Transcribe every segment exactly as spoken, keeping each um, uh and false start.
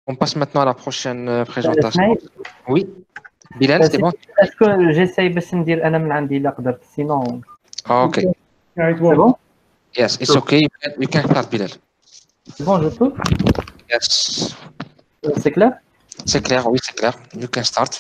On passe maintenant à la prochaine euh, Euh, présentation. Smaïl, Oui, Bilal, euh, c'est c'est- bon? est-ce que j'essaye بس ندير أنا من عندي إلا قدرت sinon Ah, ok. Right c'est one. bon? Yes, it's okay. You can, you can start, Bilal. C'est bon, je peux? Yes. Euh, C'est clair? C'est clair, oui, c'est clair. You can start.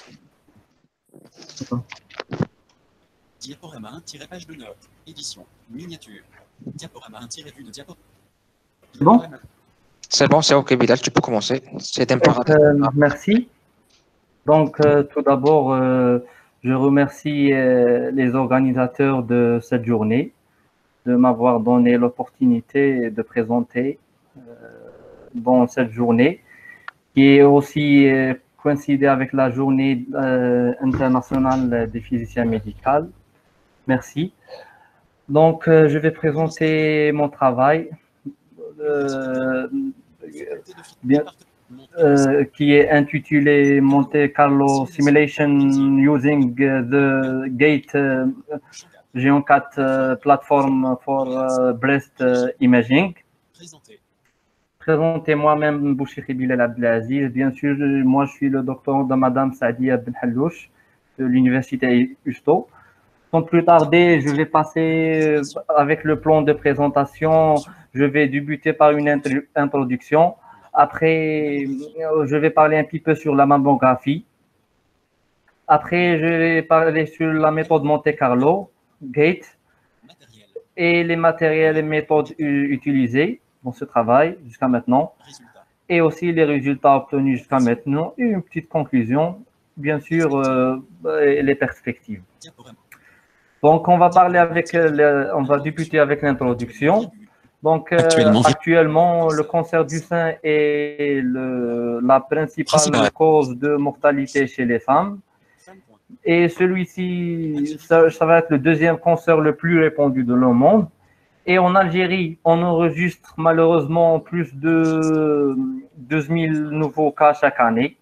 Diaporama-page de notes, édition, miniature. Diaporama-vue de diaporama. C'est bon? C'est bon, c'est ok, Bilal, tu peux commencer. C'est un Donc, paradis. euh, merci. Donc, euh, tout d'abord, euh, je remercie euh, les organisateurs de cette journée de m'avoir donné l'opportunité de présenter euh, dans cette journée qui est aussi euh, coïncidée avec la journée euh, internationale des physiciens médicaux. Merci. Donc, euh, je vais présenter mon travail euh, bien, euh, qui est intitulé Monte Carlo Simulation Using the Gate uh, Géant quatre uh, Platform for uh, Breast uh, Imaging. Présentez moi-même Bouchiri Bilal Abdelaziz. Bien sûr, moi je suis le doctorant de Madame Saadia Ben Hallouch de l'Université Usto. Sans plus tarder, je vais passer avec le plan de présentation. Je vais débuter par une introduction. Après, je vais parler un petit peu sur la mammographie. Après, je vais parler sur la méthode Monte Carlo, GATE, et les matériels et méthodes utilisés dans ce travail jusqu'à maintenant, et aussi les résultats obtenus jusqu'à maintenant, et une petite conclusion, bien sûr, euh, les perspectives. Donc, on va parler avec, le, on va débuter avec l'introduction. Donc, euh, actuellement, actuellement, le cancer du sein est le, la principale Principal. cause de mortalité chez les femmes. Et celui-ci, ça, ça va être le deuxième cancer le plus répandu de le monde. Et en Algérie, on enregistre malheureusement plus de douze mille nouveaux cas chaque année.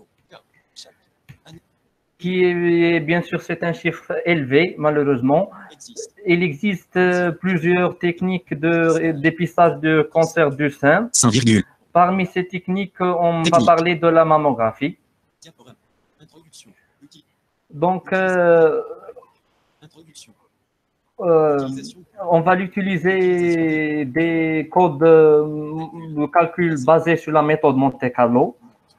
Qui est, bien sûr, c'est un chiffre élevé, malheureusement. Il existe plusieurs techniques de dépistage de cancer du sein. Parmi ces techniques, on Technique. va parler de la mammographie. Donc, euh, euh, on va utiliser des codes de calcul basés sur la méthode Monte Carlo.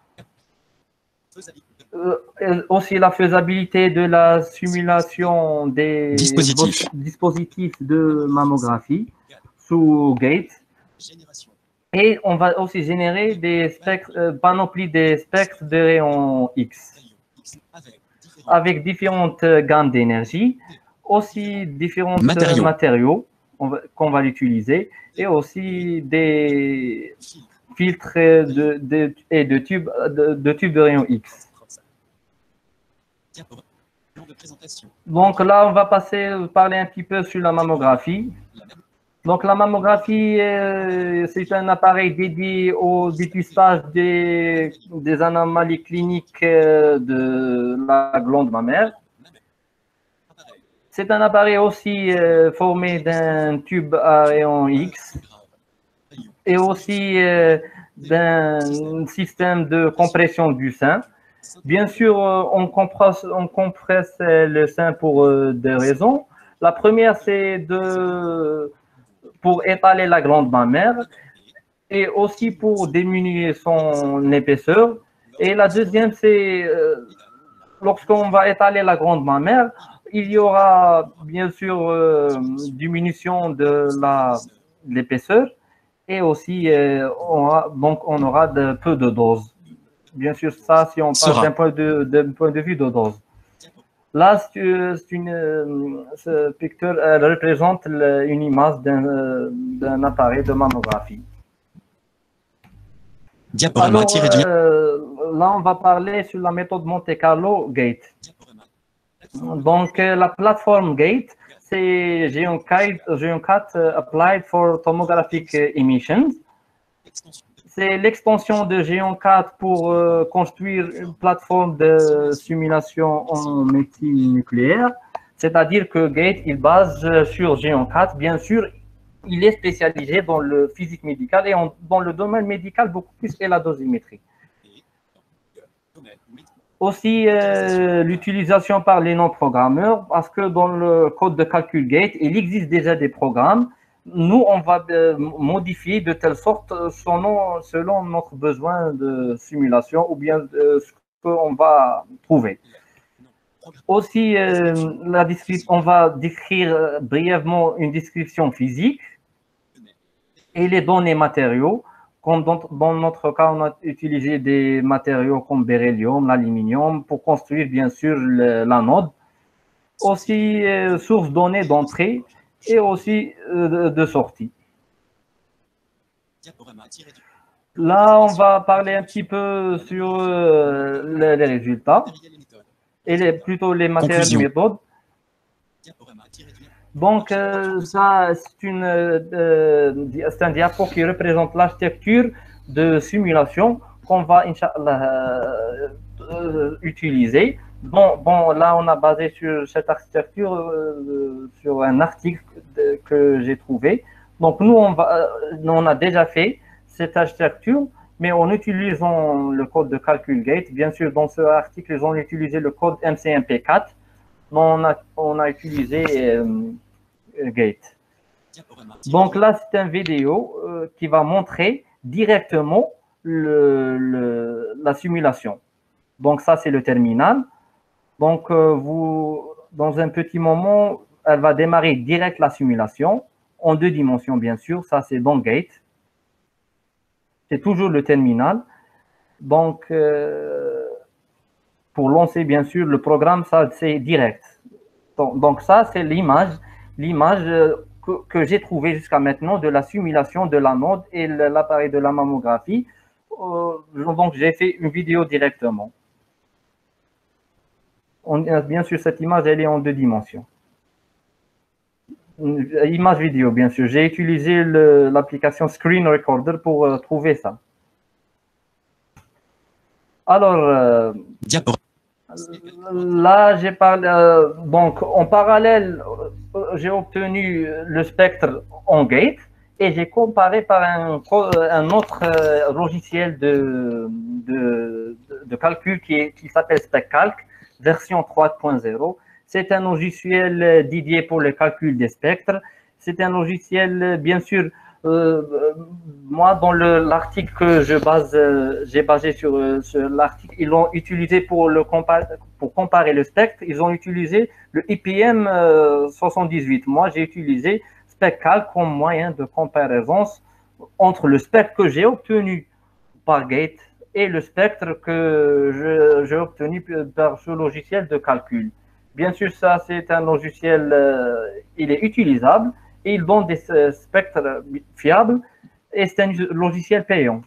Euh, aussi la faisabilité de la simulation des dispositifs, dispositifs de mammographie sous GATE. Et on va aussi générer des spectres, euh, panoplies des spectres de rayons X avec différentes gammes d'énergie, aussi différents matériaux, matériaux qu'on va l'utiliser et aussi des filtres de, de, et de tubes de, de tubes de rayons X. Donc là, on va passer parler un petit peu sur la mammographie. Donc la mammographie, euh, c'est un appareil dédié au dépistage des, des anomalies cliniques de la glande mammaire. C'est un appareil aussi euh, formé d'un tube à rayon X et aussi euh, d'un système de compression du sein. Bien sûr, on compresse, on compresse le sein pour deux raisons. La première, c'est de pour étaler la glande mammaire et aussi pour diminuer son épaisseur. Et la deuxième, c'est euh, lorsqu'on va étaler la glande mammaire, il y aura bien sûr euh, diminution de la de l'épaisseur et aussi euh, on aura, donc on aura de, peu de dose. Bien sûr, ça, si on parle d'un point de, d'un point de vue de dose. Là, c'est une, ce picture elle représente une image d'un, d'un appareil de mammographie. Diaporama Alors, euh, là, on va parler sur la méthode Monte Carlo GATE. Donc, la plateforme GATE, c'est Géant quatre Applied for Tomographic Emissions. C'est l'extension de Géant quatre pour euh, construire une plateforme de simulation en médecine nucléaire. C'est-à-dire que GATE, il base sur Géant quatre. Bien sûr, il est spécialisé dans le physique médical et en, dans le domaine médical beaucoup plus et la dosimétrie. Aussi, euh, l'utilisation par les non-programmeurs, parce que dans le code de calcul gate, il existe déjà des programmes. Nous, on va euh, modifier de telle sorte selon, selon notre besoin de simulation ou bien de ce qu'on va trouver. Aussi, euh, la description, on va décrire brièvement une description physique et les données matériaux. Comme dans, dans notre cas, on a utilisé des matériaux comme beryllium, l'aluminium, pour construire bien sûr l'anode. Aussi, euh, source données d'entrée et aussi euh, de, de sortie. Là, on va parler un petit peu sur euh, les, les résultats et les, plutôt les matériels de méthode. Donc, euh, ça, c'est une, euh, c'est un diapo qui représente l'architecture de simulation qu'on va, Inch'Allah, euh, euh, utiliser. Bon, bon, là, on a basé sur cette architecture euh, sur un article de, que j'ai trouvé. Donc, nous, on, va, on a déjà fait cette architecture, mais en utilisant le code de calcul gate. Bien sûr, dans ce article, ils ont utilisé le code M C M P quatre. Mais on a, on a utilisé euh, gate. Donc là, c'est une vidéo euh, qui va montrer directement le, le, la simulation. Donc ça, c'est le terminal. Donc, euh, vous, dans un petit moment, elle va démarrer direct la simulation, en deux dimensions, bien sûr. Ça, c'est dans Gate. C'est toujours le terminal. Donc, euh, pour lancer, bien sûr, le programme, ça, c'est direct. Donc, donc ça, c'est l'image, l'image que, que j'ai trouvée jusqu'à maintenant de la simulation de l'anode et l'appareil de la mammographie. Euh, donc, j'ai fait une vidéo directement. On, bien sûr, cette image, elle est en deux dimensions. Une image vidéo, bien sûr. J'ai utilisé l'application Screen Recorder pour euh, trouver ça. Alors, euh, là, j'ai parlé. Euh, donc, en parallèle, euh, j'ai obtenu le spectre en gate et j'ai comparé par un, un autre euh, logiciel de, de, de calcul qui, qui s'appelle SpecCalc, version trois point zéro. C'est un logiciel dédié pour le calcul des spectres. C'est un logiciel, bien sûr, euh, moi, dans l'article que je base, euh, j'ai basé sur, euh, sur l'article, ils l'ont utilisé pour, le compar pour comparer le spectre. Ils ont utilisé le I P M euh, soixante-dix-huit. Moi, j'ai utilisé SpecCalc comme moyen de comparaison entre le spectre que j'ai obtenu par Gate et le spectre que j'ai obtenu par ce logiciel de calcul. Bien sûr, ça, c'est un logiciel, euh, il est utilisable et il donne des euh, spectres fiables et c'est un logiciel payant.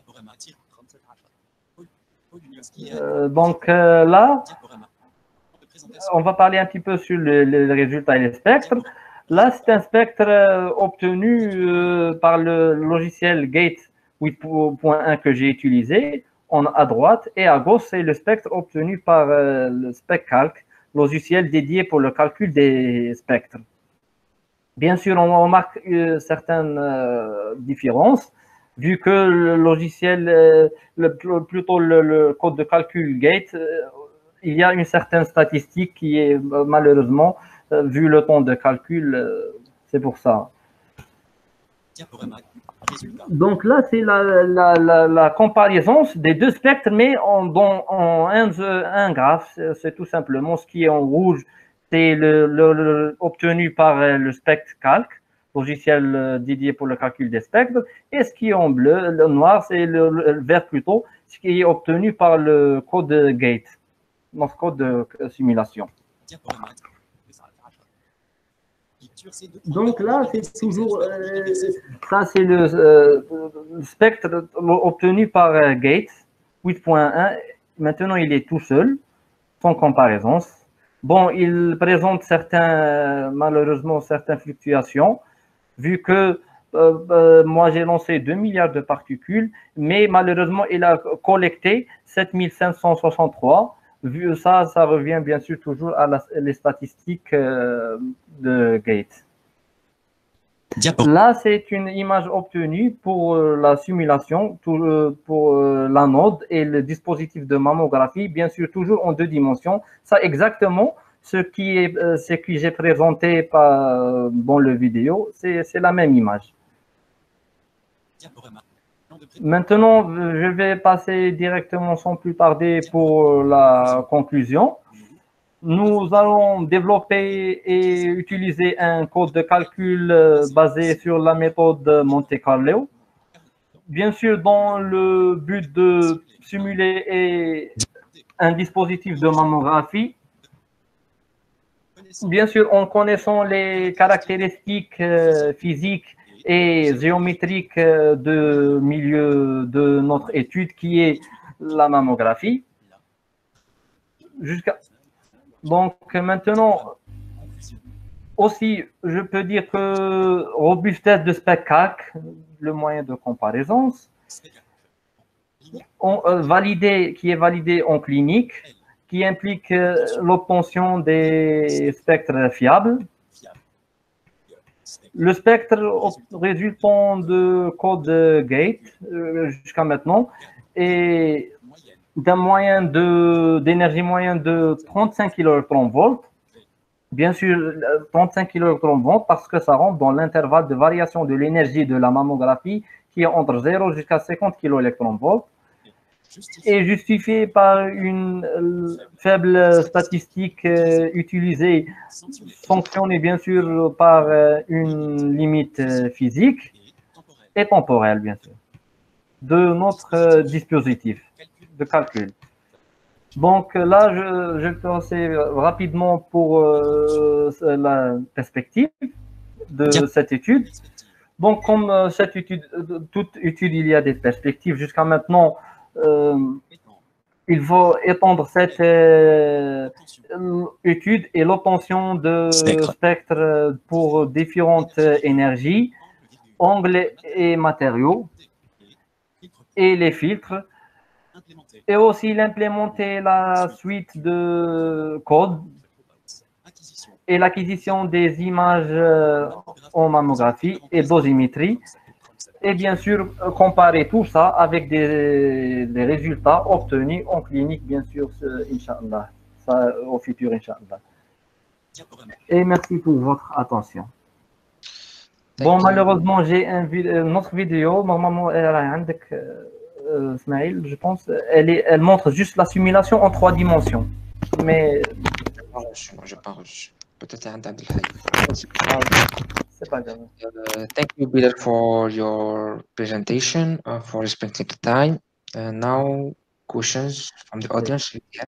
Euh, donc euh, là, on va parler un petit peu sur les le résultats et les spectres. Là, c'est un spectre euh, obtenu euh, par le logiciel Gate huit point un que j'ai utilisé en, à droite et à gauche, c'est le spectre obtenu par euh, le SpecCalc, logiciel dédié pour le calcul des spectres. Bien sûr, on remarque euh, certaines euh, différences, vu que le logiciel, euh, le, plutôt le, le code de calcul Gate, euh, il y a une certaine statistique qui est euh, malheureusement, euh, vu le temps de calcul, euh, c'est pour ça. Donc là, c'est la, la, la, la comparaison des deux spectres, mais en, dans, en un, un graphe, c'est tout simplement ce qui est en rouge, c'est le, le, le, obtenu par le SpecCalc, logiciel dédié pour le calcul des spectres, et ce qui est en bleu, le noir, c'est le, le vert plutôt, ce qui est obtenu par le code Gate, notre code de simulation. Donc là, c'est toujours, euh, ça c'est le, euh, le spectre obtenu par euh, Gate huit point un. Maintenant, il est tout seul, sans comparaison. Bon, il présente certains, malheureusement, certaines fluctuations, vu que euh, euh, moi j'ai lancé deux milliards de particules, mais malheureusement, il a collecté sept mille cinq cent soixante-trois. Vu ça, ça revient bien sûr toujours à la, les statistiques euh, de Gate. Diapo. Là, c'est une image obtenue pour euh, la simulation, tout, euh, pour euh, l'anode et le dispositif de mammographie, bien sûr, toujours en deux dimensions. Ça, exactement, ce qui est, euh, ce que j'ai présenté par, euh, dans le vidéo, c'est c'est la même image. Diaporama. Plan de pré- Maintenant, euh, je vais passer directement sans plus tarder pour la conclusion. Nous allons développer et utiliser un code de calcul euh, basé sur la méthode Monte Carlo. Bien sûr, dans le but de simuler et- un dispositif de mammographie. Bien sûr, en connaissant les caractéristiques euh, physiques et géométriques euh, de milieu de notre étude qui est la mammographie. Jusqu'à Donc maintenant, Conclusion. aussi, je peux dire que robustesse de spectacle, le moyen de comparaison, Spectacle. Ligne. on, euh, validé, qui est validé en clinique, qui implique euh, l'obtention des spectres fiables. Fiable. Spectre. Le spectre ob- résultant de code gate euh, jusqu'à maintenant est Moyenne. d'un moyen de d'énergie moyenne de trente-cinq kiloélectronvolts. Bien sûr, euh, trente-cinq kiloélectronvolts parce que ça rentre dans l'intervalle de variation de l'énergie de la mammographie qui est entre zéro jusqu'à cinquante kiloélectronvolts Justifié. et justifié par une euh, faible statistique euh, utilisée, Centimètre. sanctionnée bien sûr par euh, une limite euh, physique Et temporel. et temporelle, bien sûr, de notre euh, dispositif Calcul. de calcul. Donc là, je, je vais passer rapidement pour euh, la perspective de Diap- cette étude. Perspective. Donc, comme euh, cette étude, euh, toute étude, il y a des perspectives. Jusqu'à maintenant, euh, Étendre. il faut étendre cette euh, Obtention. étude et l'obtention de Spectre. spectres pour différentes euh, énergies, Angle, virgule. angles et matériaux, Et filtre. et les filtres, Implémenté. et aussi l'implémenter la suite de code Acquisition. et l'acquisition des images euh, en mammographie et dosimétrie. Et bien sûr, euh, comparer tout ça avec des, des résultats obtenus en clinique, bien sûr, ce- Inch'Allah, ça, au futur, Inch'Allah. Diaporama. Et merci pour votre attention. Thank Bon, you. malheureusement, j'ai un vid- euh, notre vidéo, normalement, elle est عندك, euh, euh, Smaïl, je pense, elle, est, elle montre juste la simulation en trois dimensions. Mais Pas reçu, moi, j'ai pas reçu. Peut-être un d'un الحاجة. c'est pas grave. Uh, thank you, Bilal, for your presentation, uh, for respecting the time. Uh, now, questions from the audience.